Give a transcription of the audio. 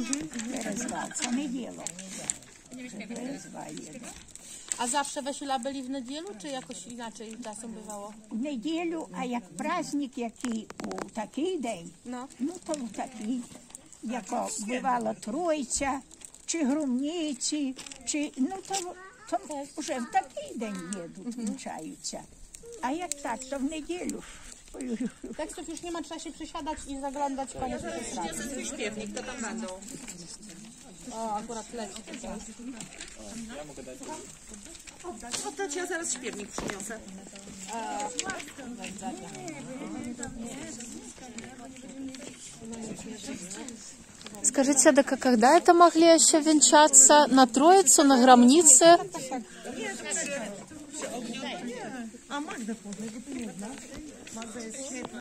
Перезвав. Це неділо. Перезває. A zawsze wesela byli w niedzielę, czy jakoś inaczej czasem bywało? В неділю, а як праздник, який у такий день, No. ну то в такий, як бувало Тройця, чи Грумниці, чи, ну то вже в такий день їдуть, вінчаються. А як так, то в неділю. Tekstów już nie ma, trzeba się przesiadać i zaglądać koniec już raz. Jest twój śpiewnik, to tam będą. O, akurat leci tutaj. To ci ja zaraz śpiewnik przyniosę. Скажите, да когда это могли еще венчаться? На Троицу, на Громнице? A Magda powie, bo ty nie znasz. Magda jest świetna.